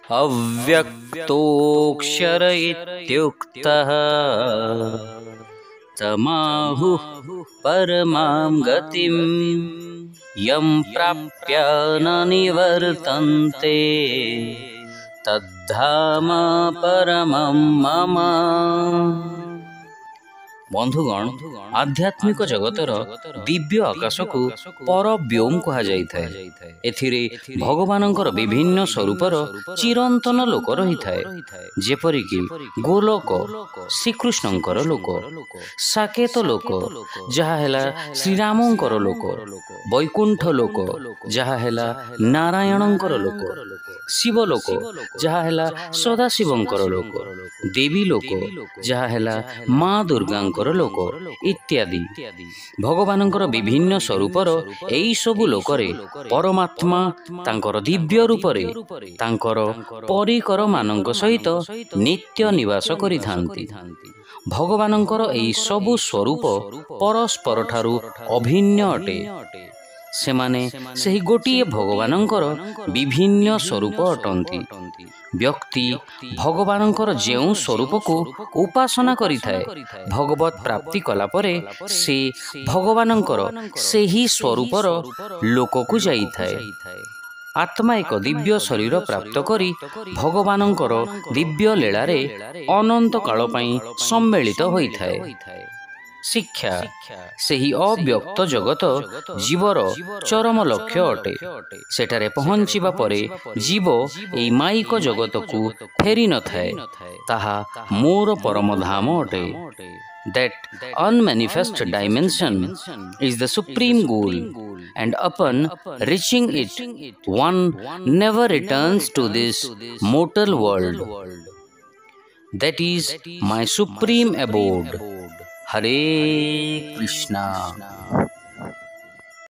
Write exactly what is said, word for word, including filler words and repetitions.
अव्यक्तोऽक्षर इत्युक्तः तमाहुः परमां गतिं यं प्राप्य न निवर्तन्ते तद्धाम परमं मम। बंधुगण, आध्यात्मिक जगतर दिव्य आकाश को परव्योम कहा जाइथाय। एथिरे भगवानंकर विभिन्न स्वरूपर चिरंतन लोक रही थाए, जेपरिक गोलोक श्रीकृष्णंकर लोक, साकेत लोक जहा हेला श्रीरामंकर लोक, वैकुंठ लोक जहा हेला नारायणंकर लोक, शिवलोक जहा हेला सदाशिवंकर लोक, देवी लोक जहा हेला माँ दुर्गांकर लोक इत्यादि। भगवानंकर विभिन्न स्वरूपर एई सबु लोकरे परमात्मा तांकर दिव्य रूपरे तांकर परिकर मानंक सहित नित्य निवास करिथांती। भगवानंकर एई सबु स्वरूप परस्पर ठारू अभिन्न अटे। सेमाने सेही गोटिए भगवानंकर विभिन्न स्वरूप अटंती। व्यक्ति भगवानंकर जेउ स्वरूप को उपासना करिथाए, भगवत प्राप्ति कला परे से भगवानंकर सेही स्वरूपर लोक को जाइथाए। आत्मा एक दिव्य शरीर प्राप्त करी भगवानंकर दिव्य लीलारे अनंत काल पई सम्मिलित होइथाए। शिक्षा सेही अव्यक्त जगत जीवर चरम लक्ष्य अटे। सेठारे पहुंचीबा परे जीव एई माइक जगत को फेरी न थाए, ताहा मोर परम धाम अटे। That unmanifest dimension is the supreme goal, and upon reaching it, one never returns to this mortal world. That is my supreme abode. Hare Krishna.